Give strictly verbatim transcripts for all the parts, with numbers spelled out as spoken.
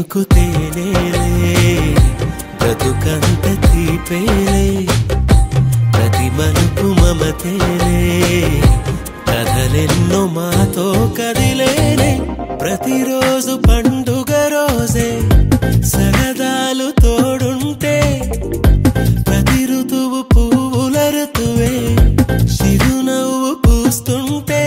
చినుకు తేనేలే బ్రతుకంత తీపేలే ప్రతి మలుపు మమతేలే కథలెన్నో మాతో కదిలేనే ప్రతిరోజు పండుగ రోజే సరదాలు తోడుంటే ప్రతి ఋతువు పువ్వుల ఋతువే చిరునవ్వు పూస్తుంటే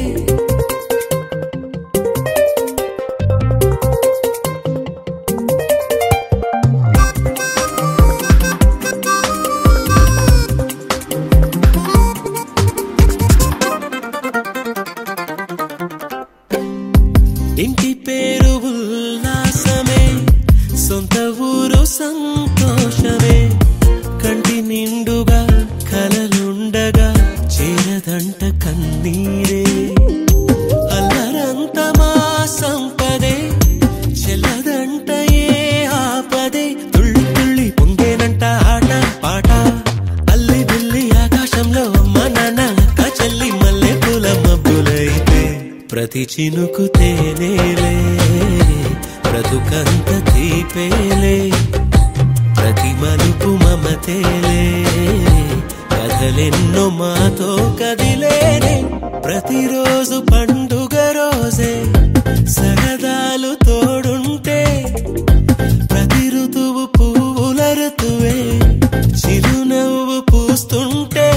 ఇంటి పేరు ఉల్లాసమే సొంత ఊరు సంతోషమే కంటి నిండుగా కలలుండగా చేరదంట కన్నీరే అల్లరంత మా సంపదే చెల్లదంట ఏ ఆపదే తుళ్ళి తుళ్ళి పొంగేనంట ఆట పాట అల్లి బిల్లి ఆకాశంలో అమ్మ నాన్న అక్క చెల్లి మల్లె పూల మబ్బులైతే ప్రతి చినుకు తేనేలే బ్రతుకంత తీపేలే ప్రతి మలుపు మమతేలే కథలెన్నో మాతో కదిలేనే ప్రతిరోజు పండుగ రోజే సరదాలు తోడుంటే ప్రతి ఋతువు పువ్వుల ఋతువే చిరునవ్వు పూస్తుంటే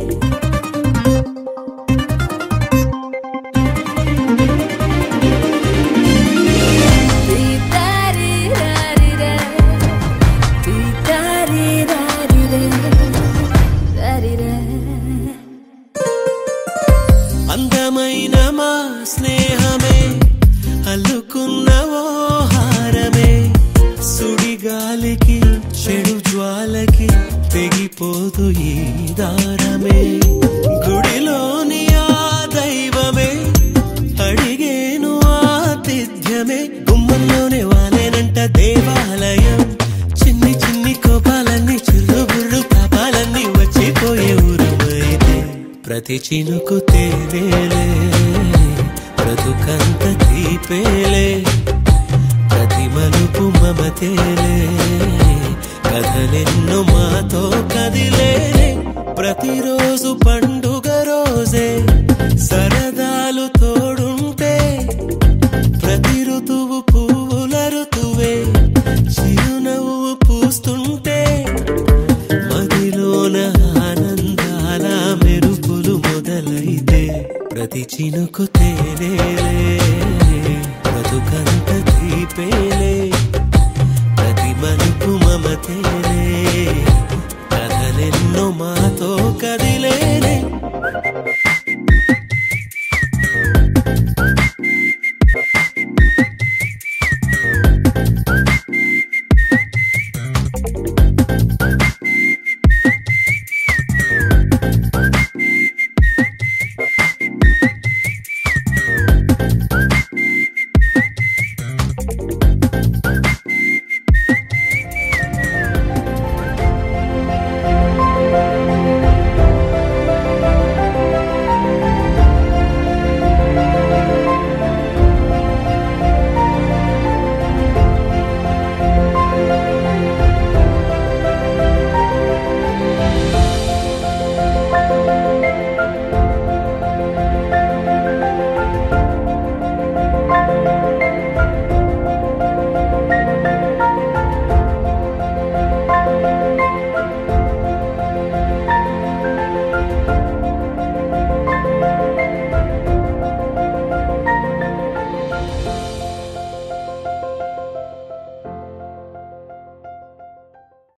అందమైన మా స్నేహమే అల్లుకున్న ఓ హారమే సుడిగాలికి చెడు జ్వాలకి తెగిపోదు ఈ దారమే గుడిలోని ఆ దైవమే అడిగేను ఆతిథ్యమే గుమ్మంలోనే వాలేనంట దేవాలయం చిన్ని చిన్ని కోపాలన్నీ చిర్రు బుర్రు పాపాలన్నీ వచ్చిపోయే ఊరుమైతే ప్రతి చినుకు తేనేలే బ్రతుకంత తీపేలే ప్రతి మలుపు మమతేలే కథలెన్నో మాతో కదిలేనే ప్రతిరోజు పండుగ రోజే సరదాలు తోడుంటే ప్రతి ఋతువు పువ్వుల ఋతువే చిరునవ్వు పూస్తుంటే మదిలోన ఆనందాల మెరుపులు మొదలైతే ప్రతి చినుకు తేనేలే బ్రతుకంత తీపేలే ప్రతి మలుపు మమతేలే